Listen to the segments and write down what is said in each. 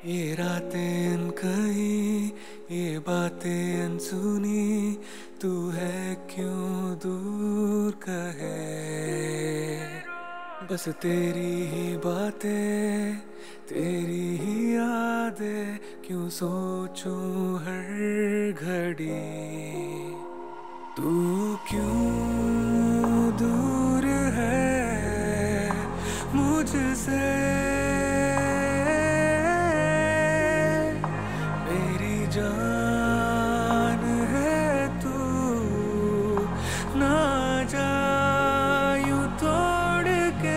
ये रातें अनकही, ये बातें अनसुनी, तू है क्यों दूर कहे। बस तेरी ही बातें, तेरी ही यादें, क्यों सोचूं हर घड़ी। तू क्यों दूर है मुझसे, मेरी जान है तू, ना जा यूं तोड़ के।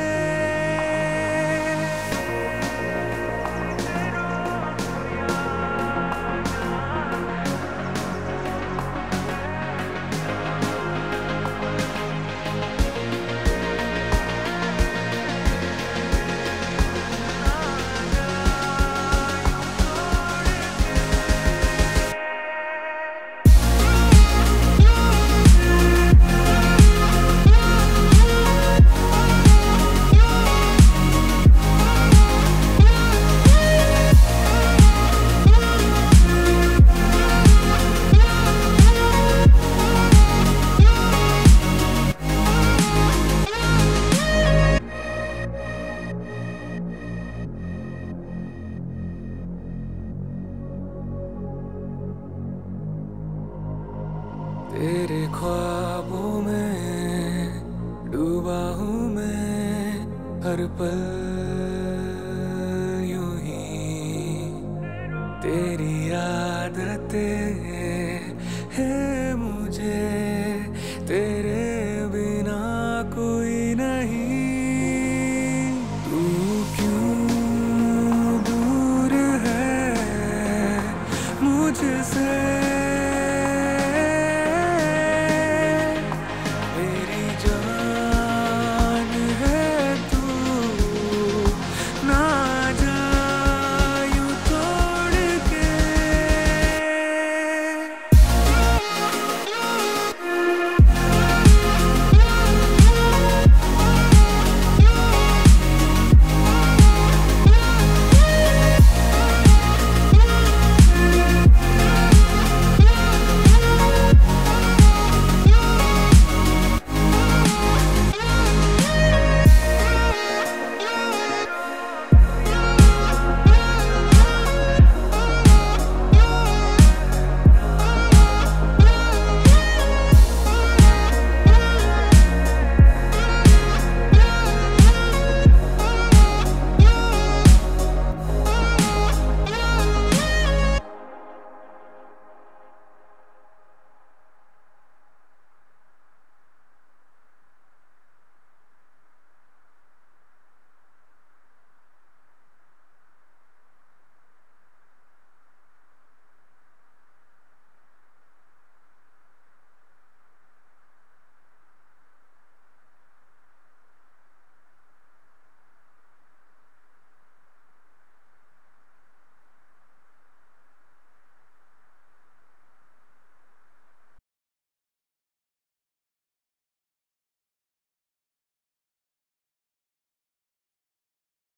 तेरे ख्वाबों में डूबा हूँ मैं, हर पल यूं ही तेरी आदतें हैं।